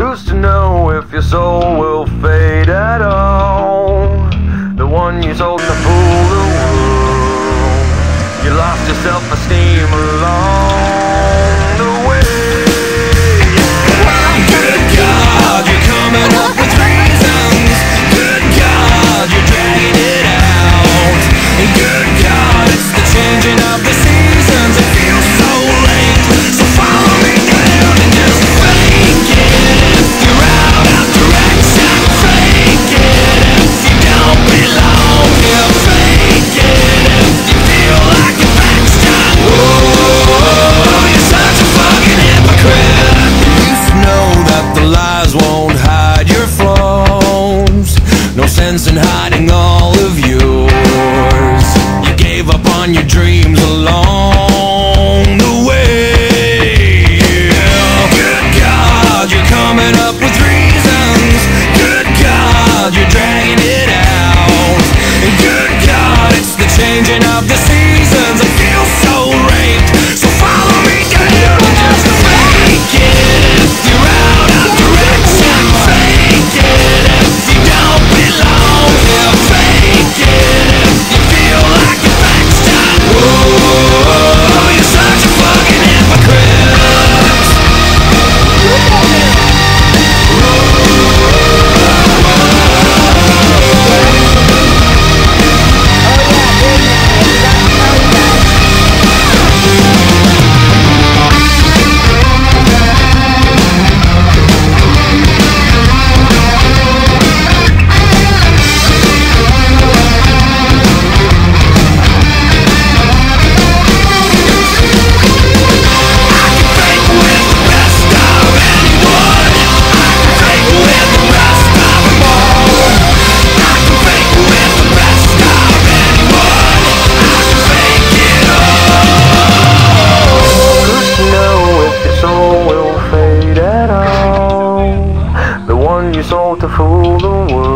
Who's to know if your soul will fade at all? The one you sold to fool the world. You lost your self-esteem along the way. Good God, you're coming up with reasons. Good God, you're dragging it out. And good God, it's the changing of the seasons. It feels so late, so follow me down and just fake it. If you're out of direction, fake it. If you don't belong here, fake it. If you feel like you're backstabbed, oh, you're such a fucking hypocrite. You used to know that the lies won't hide your flaws. No sense in hiding all of yours. You gave up on your dreams along the way. Good God, you're coming up with reasons. Good God, you're dragging it out. And good God, it's the changing of the seasons. I feel so raped, so follow me down and just fake it. If you're out of direction, fake it. If you don't belong here, fake it. If you feel like you're backstabbed, oh, you're such a fucking hypocrite. You sold to fool the world.